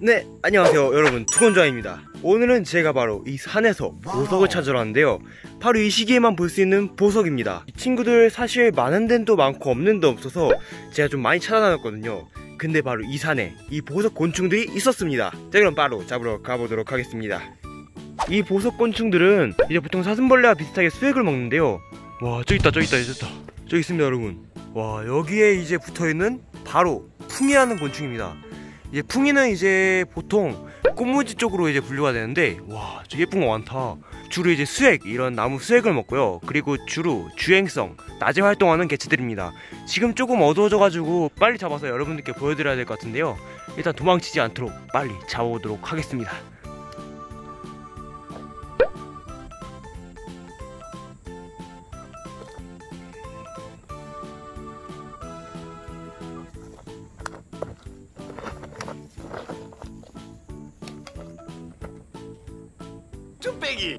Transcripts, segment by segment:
네, 안녕하세요 여러분, 투건좌입니다. 오늘은 제가 바로 이 산에서 보석을 찾으러 왔는데요, 바로 이 시기에만 볼 수 있는 보석입니다. 이 친구들 사실 많은 데는 또 많고 없는 데 없어서 제가 좀 많이 찾아다녔거든요. 근데 바로 이 산에 이 보석 곤충들이 있었습니다. 자, 그럼 바로 잡으러 가보도록 하겠습니다. 이 보석 곤충들은 이제 보통 사슴벌레와 비슷하게 수액을 먹는데요. 와, 저기 있다 저기 있습니다 여러분. 와, 여기에 이제 붙어있는 바로 풍이라는 곤충입니다. 이제 풍이는 이제 보통 꽃무지 쪽으로 이제 분류가 되는데, 와, 저 예쁜 거 많다. 주로 이제 수액, 이런 나무 수액을 먹고요. 그리고 주로 주행성, 낮에 활동하는 개체들입니다. 지금 조금 어두워져가지고 빨리 잡아서 여러분들께 보여드려야 될 것 같은데요, 일단 도망치지 않도록 빨리 잡아보도록 하겠습니다. 쭈빼기!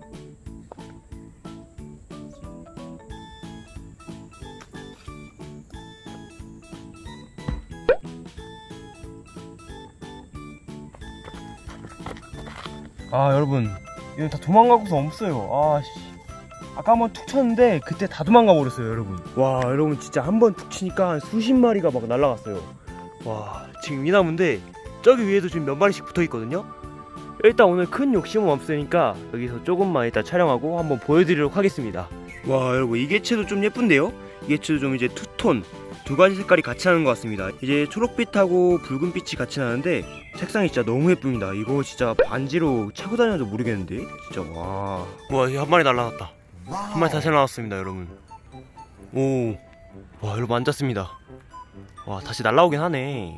아, 여러분, 이거 다 도망가고서 없어요. 아씨, 아까 한번 툭 쳤는데 그때 다 도망가 버렸어요 여러분. 와, 여러분 진짜 한번 툭 치니까 한 수십 마리가 막 날아갔어요. 와, 지금 이 나무인데 저기 위에도 지금 몇 마리씩 붙어 있거든요. 일단 오늘 큰 욕심은 없으니까 여기서 조금만 이따 촬영하고 한번 보여드리도록 하겠습니다. 와, 여러분, 이 개체도 좀 예쁜데요? 이 개체도 좀 이제 투톤, 두 가지 색깔이 같이 나는 것 같습니다. 이제 초록빛하고 붉은빛이 같이 나는데 색상이 진짜 너무 예쁩니다. 이거 진짜 반지로 차고 다녀도 모르겠는데 진짜. 와, 한 마리 날라갔다. 한 마리 다시 날라왔습니다 여러분. 오, 와, 여러분 앉았습니다. 와, 다시 날라오긴 하네.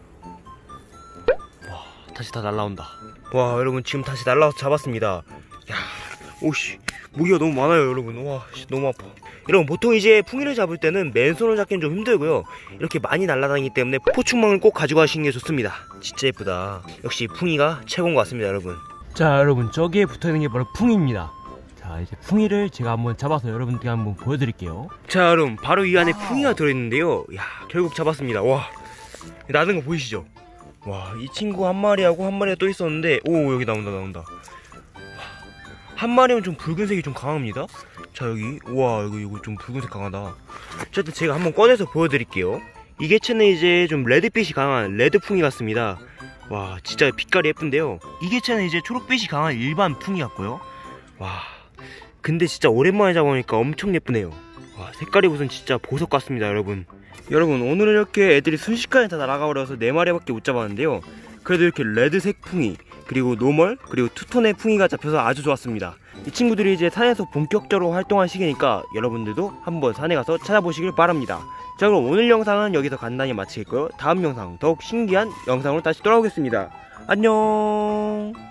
와, 다시 다 날라온다. 와, 여러분, 지금 다시 날라와서 잡았습니다. 야, 오씨, 무기가 너무 많아요 여러분. 와, 너무 아파. 여러분, 보통 이제 풍이를 잡을 때는 맨손으로 잡기는 좀 힘들고요, 이렇게 많이 날아다니기 때문에 포충망을 꼭 가져가시는 게 좋습니다. 진짜 예쁘다. 역시 풍이가 최고인 것 같습니다 여러분. 자, 여러분, 저기에 붙어있는 게 바로 풍이입니다. 자, 이제 풍이를 제가 한번 잡아서 여러분께 한번 보여드릴게요. 자, 여러분, 바로 이 안에 풍이가 들어있는데요. 야, 결국 잡았습니다. 와, 나는 거 보이시죠? 와, 이 친구 한 마리하고 한 마리가 또 있었는데, 오, 여기 나온다. 한 마리는 좀 붉은색이 좀 강합니다. 자, 여기, 우와, 이거 좀 붉은색 강하다. 어쨌든 제가 한번 꺼내서 보여드릴게요. 이 개체는 이제 좀 레드빛이 강한 레드풍이 같습니다. 와, 진짜 빛깔이 예쁜데요, 이 개체는 이제 초록빛이 강한 일반 풍이 같고요. 와, 근데 진짜 오랜만에 잡아보니까 엄청 예쁘네요. 와, 색깔이 무슨 진짜 보석 같습니다 여러분. 여러분, 오늘은 이렇게 애들이 순식간에 다 날아가버려서 4마리밖에 못 잡았는데요, 그래도 이렇게 레드색 풍이, 그리고 노멀, 그리고 투톤의 풍이가 잡혀서 아주 좋았습니다. 이 친구들이 이제 산에서 본격적으로 활동할 시기니까 여러분들도 한번 산에 가서 찾아보시길 바랍니다. 자, 그럼 오늘 영상은 여기서 간단히 마치겠고요, 다음 영상 더욱 신기한 영상으로 다시 돌아오겠습니다. 안녕.